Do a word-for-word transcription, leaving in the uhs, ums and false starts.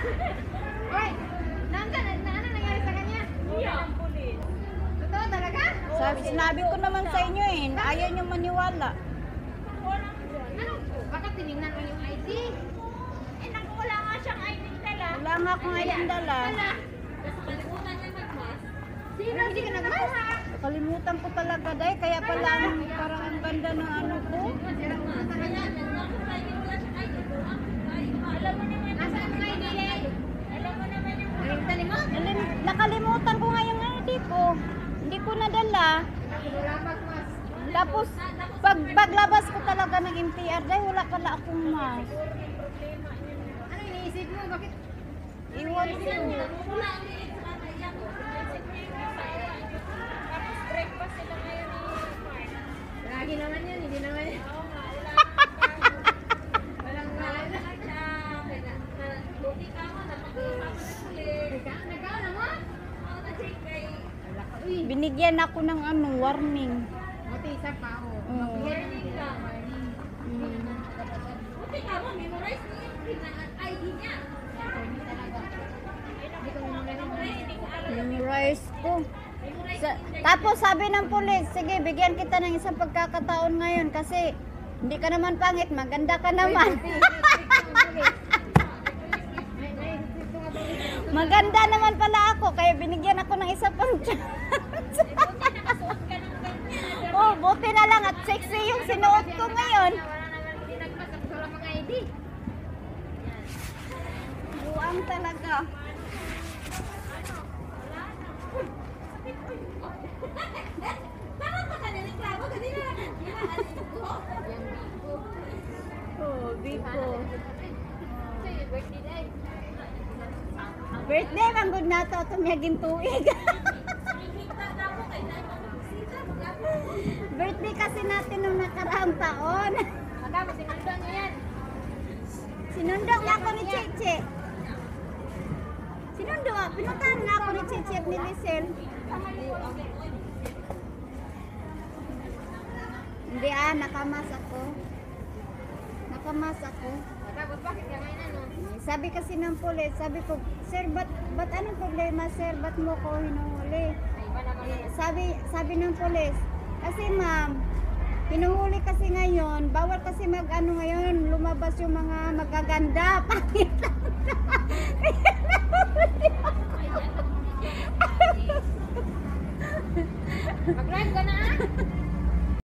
Hoy, nanda, na, na, ano nangyari sa kanya? Iya. Totoo talaga? Sabi, sinabi ko naman sa inyo eh, na ayaw nyo maniwala. Ano? Baka tinignan mo yung I D. Eh, naku, wala nga siyang I D dala. Wala nga akong ayong dala. Tapos kalimutan niya mag-mask. Sino? Hindi ka nagmas? Nakalimutan ko talaga dahil kaya pala ang, parang ang ganda ng ano ko. Sirang mo sa kanya. Alam mo naman, Nasaan ang I D eh? alam mo naman yung Nakalimutan mo? Nalim- Nakalimutan ko nga yung I D ko. Hindi ko nadala. Wala mas. Tapos, pag paglabas ko talaga ng M T R dahil wala pala akong mask. Ano iniisip mo? Bakit? Iwan ko. wala ang liit sa kanya. Tapos break pa sila ngayon ni Mark. Lagi naman yan, hindi naman yan. Oo nga, wala. Walang Wala wala. na siya. Buti ka mo, napag-uusapan na ulit. Nagka- Nagkaon na mo? Oo, kasi kay... Wala ka. Uy, Binigyan ako ng ano, warning. buti isa pa ako. Oo. Learning ka. Mm. Buti ka mo, memorize mo yung pina- I D niya. Hindi ko muna Ay, hindi ko alam. Memorize ko. Memorize Sa, tapos sabi ng pulis, sige, bigyan kita ng isang pagkakataon ngayon kasi hindi ka naman pangit, maganda ka naman. Maganda naman pala ako, kaya binigyan ako ng isa pang chance. nakasuot ka ng ganyan. Oh, buti na lang at sexy yung sinuot ko ngayon. Wala naman hindi nagpas. Tapos wala pang I D. Buang talaga. Bakit ba ka naniklamo? Kasi na nakakaalis ko. Oh, Biko. Kasi birthday day. Birthday, man good na to, tumiyagin tuig. Nakikita na ako kay Nay Magsita. Birthday kasi natin nung nakaraang taon. Magkama, sinundan niyo yan. Sinundok na ako ni Cheche. Sinundok, pinuntahan na ako ni Cheche at ni Lisel. Hindi ah, nakamas ako. Nakamas ako. Tapos bakit ka ngayon ano? Sabi kasi ng pulis, sabi ko, sir, ba't, ba't anong problema, sir? Ba't mo ko hinuhuli? Ay, iba naman. Eh, sabi, sabi ng pulis, kasi ma'am, hinuhuli kasi ngayon, bawal kasi mag ano ngayon, lumabas yung mga magaganda. Pangit lang. Mag-live ka na ah?